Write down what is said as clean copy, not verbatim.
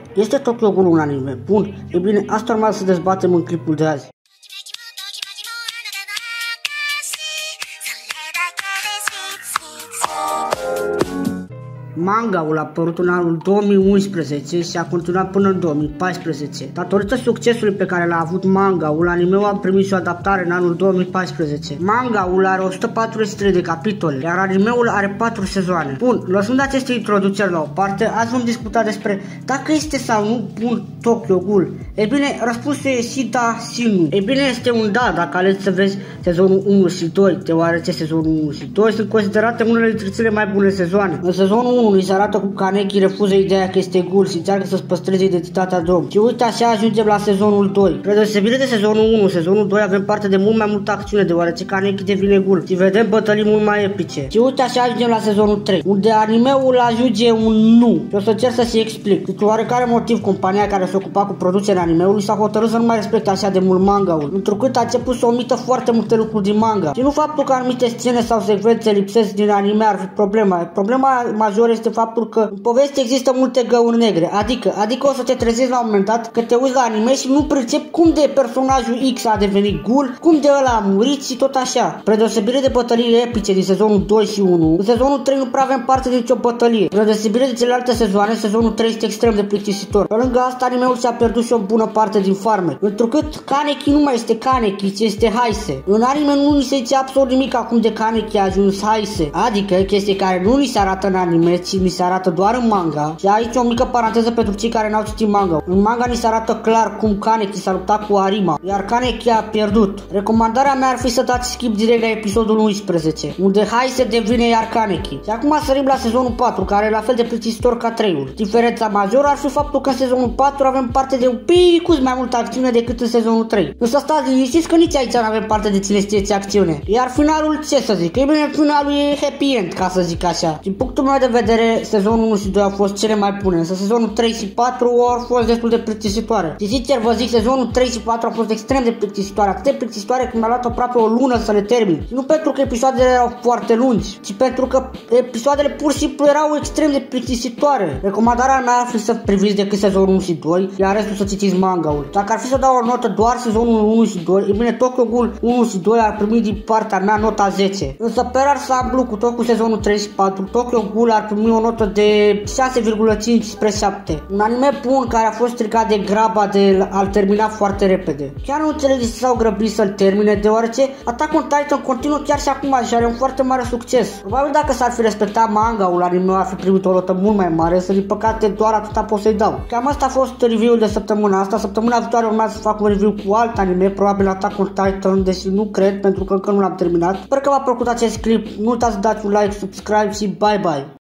Este Tokyo Ghoul un anime bun? E bine, asta urmează să dezbatem în clipul de azi. Manga-ul a apărut în anul 2011 și a continuat până în 2014. Datorită succesului pe care l-a avut manga-ul, anime-ul a primit și o adaptare în anul 2014. Manga-ul are 143 de capitole, iar anime-ul are 4 sezoane. Bun, lăsând aceste introduceri la o parte, azi vom discuta despre dacă este sau nu bun Tokyo Ghoul. E bine, răspunsul e și da și nu. E bine, este un da dacă alegi să vezi sezonul 1 și 2, deoarece sezonul 1 și 2 sunt considerate unele dintre cele mai bune sezoane. În sezonul 1 ni se arată cum Kaneki refuză ideea că este ghoul și încearcă să-și păstreze identitatea de om. Și uite, așa ajungem la sezonul 2. Spre deosebire de sezonul 1, sezonul 2 avem parte de mult mai multă acțiune, deoarece Kaneki devine ghoul și vedem bătălii mult mai epice. Și uite, așa ajungem la sezonul 3, unde animeul ajunge un nu. Și o să încerc să-și explic. Dintr-un oarecare motiv, compania care se ocupa cu producerea animeului s-a hotărât să nu mai respecte așa de mult manga-ul, întrucât a început să omită foarte multe lucruri din manga. Și nu faptul că anumite scene sau secvențe lipsesc din anime ar fi problema. Problema majoră este faptul că în poveste există multe găuri negre, adică o să te trezești la un moment dat că te uiți la anime și nu pricepi cum de personajul X a devenit ghoul, cum de ăla a murit și tot așa. Spre deosebire de bătăliile epice din sezonul 2 și 1, în sezonul 3 nu prea avem parte de nicio bătălie. Spre deosebire de celelalte sezoane, sezonul 3 este extrem de plictisitor. Pe lângă asta, animeul și-a pierdut și o bună parte din farmec, întrucât Kaneki nu mai este Kaneki, ci este Haise. În anime nu ni se zice absolut nimic acum de Kaneki a ajuns Haise, adică chestii care nu ni se arată în anime, ci ni se arată doar în manga. Și aici o mică paranteză pentru cei care n-au citit manga. În manga ni se arată clar cum Kaneki s-a luptat cu Arima, iar Kaneki a pierdut. Recomandarea mea ar fi să dați skip direct la episodul 11, unde Haise devine iar Kaneki. Și acum sărim la sezonul 4, care e la fel de plictisitor ca 3-ul. Diferența majoră ar fi faptul că în sezonul 4 avem parte de un pic mai multă acțiune decât în sezonul 3. Însă stați liniștiți că nici aici nu avem parte de cine știe ce acțiune. Iar finalul, ce să zic? Ei bine, finalul e happy end, ca să zic așa. Din punctul meu de vedere, sezonul 1 și 2 au fost cele mai bune, însă sezonul 3 și 4 au fost destul de plictisitoare. Și sincer vă zic, sezonul 3 și 4 au fost extrem de plictisitoare, atât de plictisitoare că mi-a luat aproape o lună să le termin. Și nu pentru că episoadele erau foarte lungi, ci pentru că episoadele pur și simplu erau extrem de plictisitoare. Recomandarea mea ar fi să priviți decât sezonul 1 și 2, iar restul să citiți manga-ul. Dacă ar fi să dau o notă doar sezonul 1 și 2, e bine, Tokyo Ghoul 1 și 2 ar primi din partea mea nota 10. Însă pe ansamblu, cu tot cu sezonul 3 și 4, Tokyo Ghoul ar primi o notă de 6,5 spre 7. Un anime bun care a fost stricat de graba de a-l termina foarte repede. Chiar nu înțeleg de ce s-au grăbit să-l termine, deoarece Attack on Titan continuă chiar și acum și are un foarte mare succes. Probabil dacă s-ar fi respectat manga-ul, anime ar fi primit o notă mult mai mare, însă din păcate doar atâta pot să-i dau. Cam asta a fost review-ul de săptămâna asta. Săptămâna viitoare urmează să fac un review cu alt anime, probabil Attack on Titan, deși nu cred pentru că încă nu l-am terminat. Sper că v-a plăcut acest clip, nu uitați să dați un like, subscribe și bye bye!